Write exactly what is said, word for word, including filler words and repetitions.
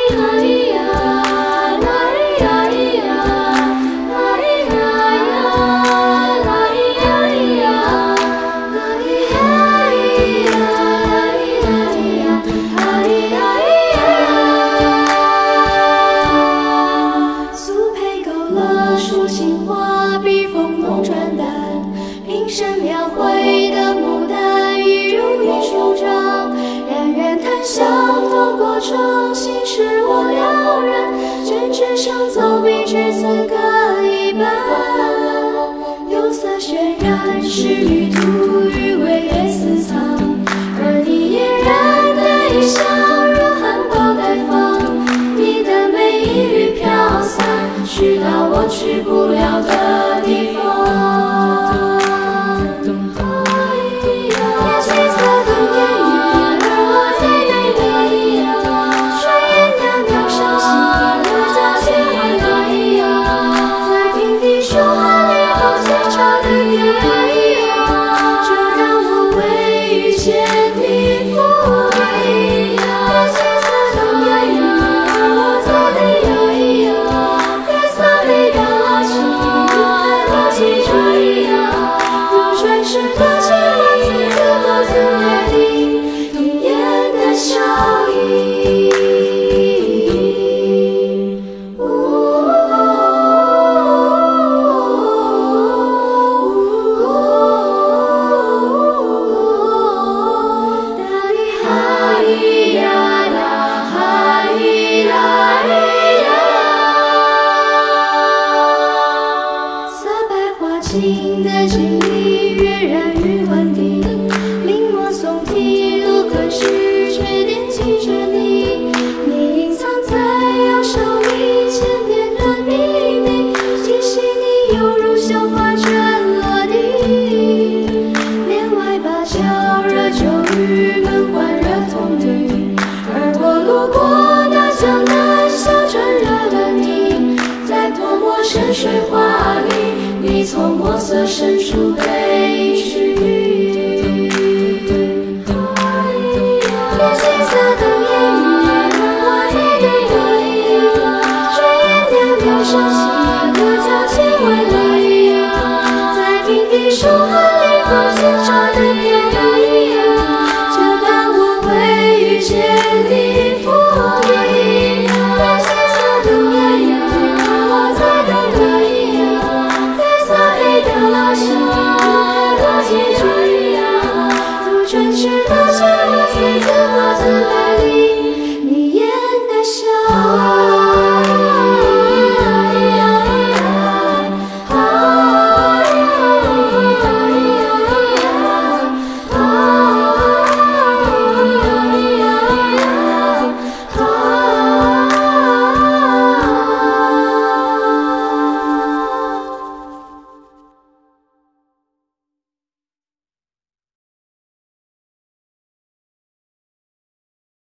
抒情画笔锋芒传淡，平生描绘的牡丹一如一舒张。冉冉檀香透过窗，心事我了然。卷纸上走笔至此各一半，釉色渲染诗与图余味被私藏，而你嫣然的一笑如含苞待放，你的美一缕飘散，去到我去不了的地方。天气色等烟雨，而我在等你。炊烟袅袅升起，我家千万里。在平地说话里后最吵的夜，就让我为遇见你赴会。天气色等烟雨，而我在等你。月色美到落起，落起追如传世的情话，字字后自约定，浓艳的笑意。哒哩哈咿呀啦，哈咿啦咿呀。色白花青的记忆跃然于魂底，临摹宋体入昆诗，却惦记着你。你隐藏在摇手里千年的秘密，今夕你犹如绣花针落地。帘外芭蕉惹酒雨，门环惹童女，而我路过那江南小船惹了你，在泼墨深水画里，你从墨色深处悲曲。天气色等烟雨，我在等你。炊烟袅袅升起，我家千万里。在平地书汉里风轻潮的夜，就当我会遇见